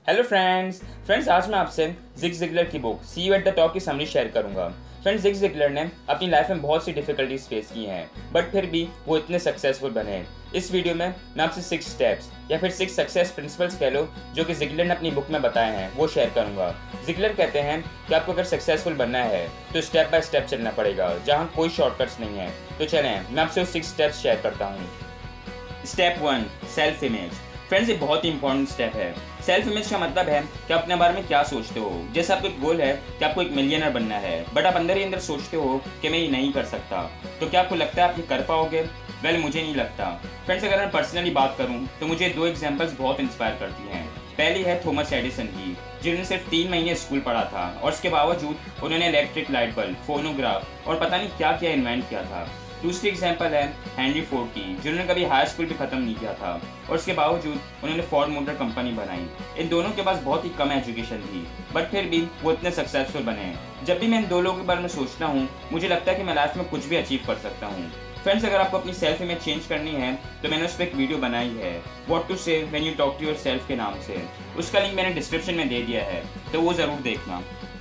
Hello friends आज मैं आपसे जिगलर की book see you at the top की समरी शेयर करूंगा। फ्रेंड्स जिगलर ने अपनी लाइफ में बहुत सी डिफिकल्टीज फेस की हैं, बट फिर भी वो इतने सक्सेसफुल बने। इस वीडियो में मैं आपसे 6 स्टेप्स या फिर 6 सक्सेस प्रिंसिपल्स कह लो जो कि जिगलर ने अपनी बुक में बताए हैं वो शेयर करूंगा। जिगलर कहते हैं कि आपको अगर सक्सेसफुल बनना है तो स्टेप बाय स्टेप चलना पड़ेगा, जहाँ कोई शॉर्टकट्स नहीं है। तो चलें मैं आपसे वो 6 स्टेप्स शेयर करता हूँ। Step 1, self image. फ्रेंड्स ये बहुत ही इंपॉर्टेंट स्टेप है। सेल्फ इमेज का मतलब है कि अपने बारे में क्या सोचते हो। जैसे आपको एक गोल है कि आपको एक मिलियनर बनना है, बट आप अंदर ही अंदर सोचते हो कि मैं ये नहीं कर सकता, तो क्या आपको लगता है आप ये कर पाओगे? वेल मुझे नहीं लगता। फ्रेंड्स अगर मैं पर्सनली बात करूँ तो मुझे 2 एग्जाम्पल्स बहुत इंस्पायर करती हैं। पहली है थॉमस एडिसन की, जिन्होंने सिर्फ 3 महीने स्कूल पढ़ा था और उसके बावजूद उन्होंने इलेक्ट्रिक लाइट बल्ब, फोनोग्राफ और पता नहीं क्या क्या इन्वेंट किया था। दूसरी एग्जाम्पल है हेनरी फोर्ड की, जिन्होंने कभी हाई स्कूल भी खत्म नहीं किया था और उसके बावजूद उन्होंने फोर्ड मोटर कंपनी बनाई। इन दोनों के पास बहुत ही कम एजुकेशन थी, बट फिर भी वो इतने सक्सेसफुल बने। जब भी मैं इन 2 लोगों के बारे में सोचता हूँ मुझे लगता है कि मैं लाइफ में कुछ भी अचीव कर सकता हूँ। फ्रेंड्स अगर आपको अपनी सेल्फ इमेज चेंज करनी है तो मैंने उस पर एक वीडियो बनाई है, what to say when you talk to your self के नाम से। उसका लिंक मैंने डिस्क्रिप्शन में दे दिया है, तो वो ज़रूर देखना।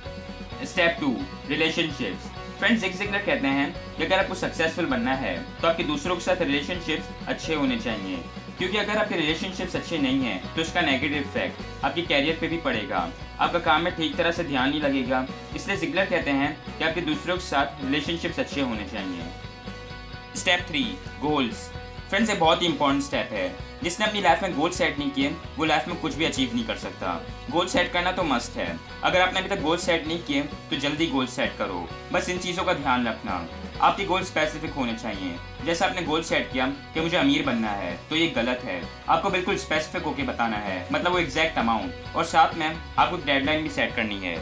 Step 2, relationships. फ्रेंड्स जिगलर कहते हैं कि अगर आपको सक्सेसफुल बनना है तो आपके दूसरों के साथ रिलेशनशिप्स अच्छे होने चाहिए, क्योंकि अगर आपके रिलेशनशिप्स अच्छे नहीं हैं तो उसका नेगेटिव इफेक्ट आपके कैरियर पे भी पड़ेगा, आपका काम में ठीक तरह से ध्यान नहीं लगेगा। इसलिए जिगलर कहते हैं कि आपके दूसरों के साथ रिलेशनशिप्स अच्छे होने चाहिए। Step 3, goals. फ्रेंड्स ये बहुत ही इंपॉर्टेंट स्टेप है। जिसने अपनी लाइफ में गोल सेट नहीं किए वो लाइफ में कुछ भी अचीव नहीं कर सकता। गोल सेट करना तो मस्ट है। अगर आपने अभी तक गोल सेट नहीं किए तो जल्दी गोल सेट करो। बस इन चीज़ों का ध्यान रखना। आपके गोल स्पेसिफिक होने चाहिए। जैसे आपने गोल सेट किया कि मुझे अमीर बनना है, तो ये गलत है। आपको बिल्कुल स्पेसिफिक होकर बताना है, मतलब वो एग्जैक्ट अमाउंट, और साथ में आपको डेडलाइन भी सेट करनी है।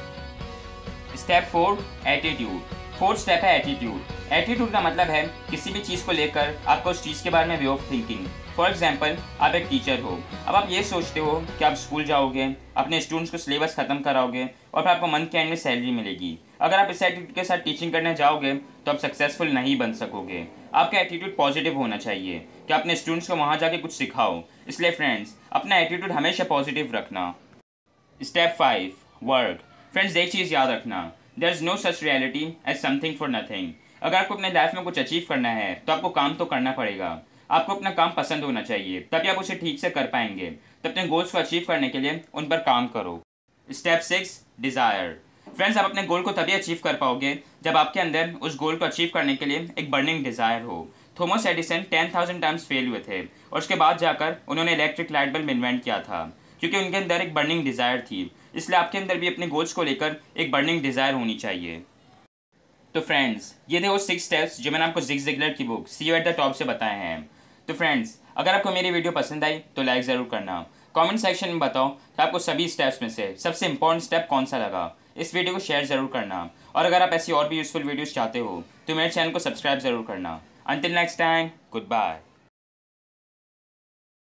Step 4, attitude. 4th स्टेप है एटीट्यूड। एटीट्यूड का मतलब है किसी भी चीज़ को लेकर आपका उस चीज़ के बारे में way of thinking. For example आप एक टीचर हो, अब आप ये सोचते हो कि आप स्कूल जाओगे, अपने स्टूडेंट्स को सिलेबस ख़त्म कराओगे और फिर आपको मंथ के एंड में सैलरी मिलेगी। अगर आप इस एटीट्यूड के साथ टीचिंग करने जाओगे तो आप सक्सेसफुल नहीं बन सकोगे। आपका एटीट्यूड पॉजिटिव होना चाहिए कि अपने स्टूडेंट्स को वहाँ जाके कुछ सिखाओ। इसलिए फ्रेंड्स अपना एटीट्यूड हमेशा पॉजिटिव रखना। Step 5, work. फ्रेंड्स एक चीज़ याद रखना, there is no such reality as something for nothing. अगर आपको अपने लाइफ में कुछ अचीव करना है तो आपको काम तो करना पड़ेगा। आपको अपना काम पसंद होना चाहिए, तभी आप उसे ठीक से कर पाएंगे। तो अपने गोल्स को अचीव करने के लिए उन पर काम करो। Step 6, desire. फ्रेंड्स आप अपने गोल को तभी अचीव कर पाओगे जब आपके अंदर उस गोल को अचीव करने के लिए एक बर्निंग डिज़ायर हो। थॉमस एडिसन 10,000 टाइम्स फेल हुए थे और उसके बाद जाकर उन्होंने इलेक्ट्रिक लाइट बल्ब इन्वेंट किया था, क्योंकि उनके अंदर एक बर्निंग डिज़ायर थी। इसलिए आपके अंदर भी अपने गोल्स को लेकर एक बर्निंग डिज़ायर होनी चाहिए। तो फ्रेंड्स ये थे वो 6 स्टेप्स जो मैंने आपको जिगलर की book see you at the top से बताए हैं। तो फ्रेंड्स अगर आपको मेरी वीडियो पसंद आई तो लाइक ज़रूर करना। कमेंट सेक्शन में बताओ कि आपको सभी स्टेप्स में से सबसे इंपॉर्टेंट स्टेप कौन सा लगा। इस वीडियो को शेयर ज़रूर करना, और अगर आप ऐसी और भी यूज़फुल वीडियोज़ चाहते हो तो मेरे चैनल को सब्सक्राइब ज़रूर करना। Until next time, good bye.